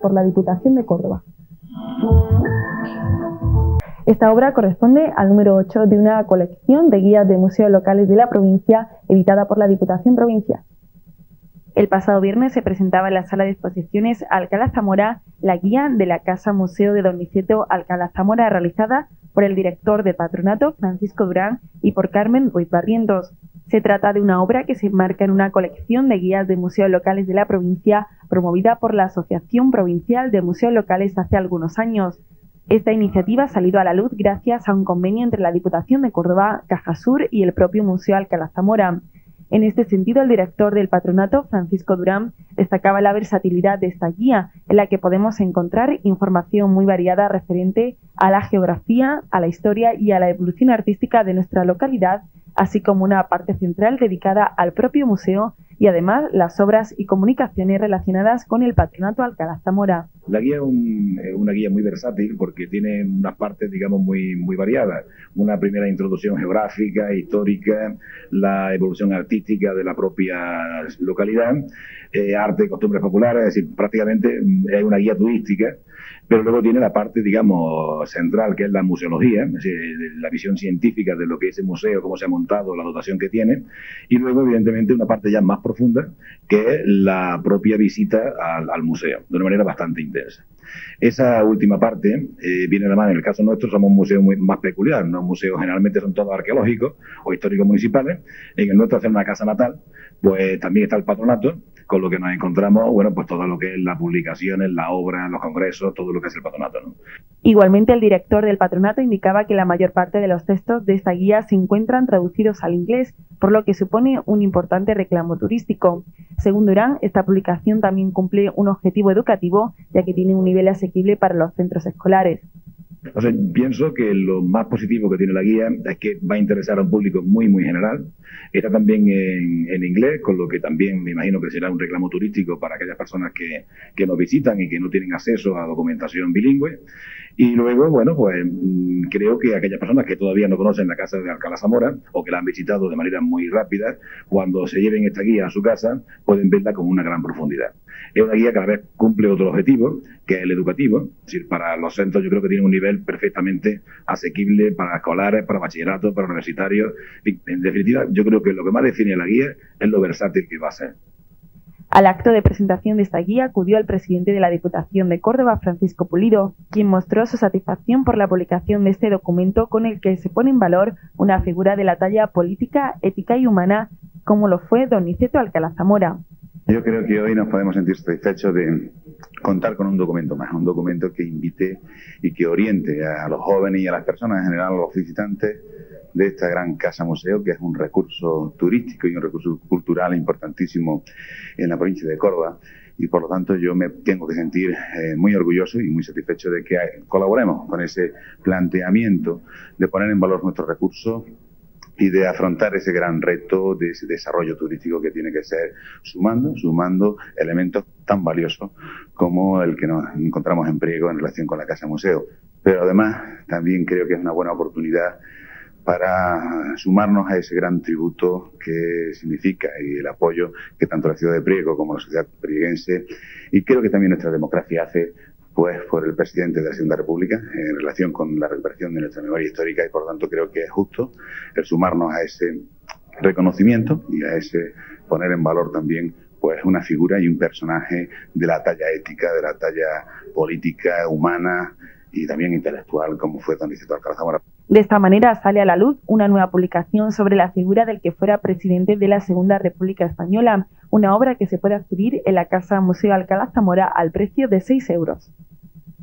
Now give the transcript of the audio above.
por la Diputación de Córdoba. Esta obra corresponde al número 8 de una colección de guías de museos locales de la provincia editada por la Diputación Provincial. El pasado viernes se presentaba en la Sala de Exposiciones Alcalá Zamora la guía de la Casa Museo de Don Niceto Alcalá Zamora, realizada por el director de Patronato, Francisco Durán, y por Carmen Ruiz Barrientos. Se trata de una obra que se enmarca en una colección de guías de museos locales de la provincia, promovida por la Asociación Provincial de Museos Locales hace algunos años. Esta iniciativa ha salido a la luz gracias a un convenio entre la Diputación de Córdoba, Cajasur y el propio Museo Alcalá Zamora. En este sentido, el director del Patronato, Francisco Durán, destacaba la versatilidad de esta guía, en la que podemos encontrar información muy variada referente a la geografía, a la historia y a la evolución artística de nuestra localidad, así como una parte central dedicada al propio museo y además las obras y comunicaciones relacionadas con el Patronato Alcalá Zamora. La guía es una guía muy versátil porque tiene unas partes, digamos, muy variadas. Una primera introducción geográfica, histórica, la evolución artística de la propia localidad, arte y costumbres populares, es decir, prácticamente es una guía turística. Pero luego tiene la parte, digamos, central, que es la museología, es decir, la visión científica de lo que es el museo, cómo se ha montado, la dotación que tiene, y luego, evidentemente, una parte ya más profunda, que es la propia visita al museo, de una manera bastante intensa. Esa última parte viene de la mano. En el caso nuestro somos un museo muy más peculiar, ¿no? Museos generalmente son todos arqueológicos o históricos municipales. En el nuestro, hacer una casa natal, pues también está el patronato, con lo que nos encontramos, bueno, pues todo lo que es las publicaciones, las obras, los congresos, todo lo que es el patronato, ¿no? Igualmente, el director del Patronato indicaba que la mayor parte de los textos de esta guía se encuentran traducidos al inglés, por lo que supone un importante reclamo turístico. Según Durán, esta publicación también cumple un objetivo educativo, ya que tiene un nivel asequible para los centros escolares. O sea, pienso que lo más positivo que tiene la guía es que va a interesar a un público muy general. Está también en inglés, con lo que también me imagino que será un reclamo turístico para aquellas personas que nos visitan y que no tienen acceso a documentación bilingüe. Y luego, bueno, pues creo que aquellas personas que todavía no conocen la casa de Alcalá Zamora o que la han visitado de manera muy rápida, cuando se lleven esta guía a su casa, pueden verla con una gran profundidad. Es una guía que a la vez cumple otro objetivo, que es el educativo. Es decir, para los centros yo creo que tiene un nivel perfectamente asequible para escolares, para bachilleratos, para universitarios. En definitiva, yo creo que lo que más define la guía es lo versátil que va a ser. Al acto de presentación de esta guía acudió el presidente de la Diputación de Córdoba, Francisco Pulido, quien mostró su satisfacción por la publicación de este documento con el que se pone en valor una figura de la talla política, ética y humana, como lo fue don Niceto Alcalá Zamora. Yo creo que hoy nos podemos sentir satisfechos de contar con un documento más, un documento que invite y que oriente a los jóvenes y a las personas en general, a los visitantes de esta gran casa museo, que es un recurso turístico y un recurso cultural importantísimo en la provincia de Córdoba. Y por lo tanto yo me tengo que sentir muy orgulloso y muy satisfecho de que colaboremos con ese planteamiento de poner en valor nuestros recursos y de afrontar ese gran reto de ese desarrollo turístico que tiene que ser sumando elementos tan valiosos como el que nos encontramos en Priego en relación con la Casa Museo. Pero además también creo que es una buena oportunidad para sumarnos a ese gran tributo que significa y el apoyo que tanto la ciudad de Priego como la sociedad prieguense y creo que también nuestra democracia hace pues por el presidente de la Segunda República en relación con la recuperación de nuestra memoria histórica y por lo tanto creo que es justo el sumarnos a ese reconocimiento y a ese poner en valor también pues una figura y un personaje de la talla ética, de la talla política, humana y también intelectual como fue don Niceto Alcalá Zamora. De esta manera sale a la luz una nueva publicación sobre la figura del que fuera presidente de la Segunda República Española, una obra que se puede adquirir en la Casa Museo Alcalá Zamora al precio de 6 euros.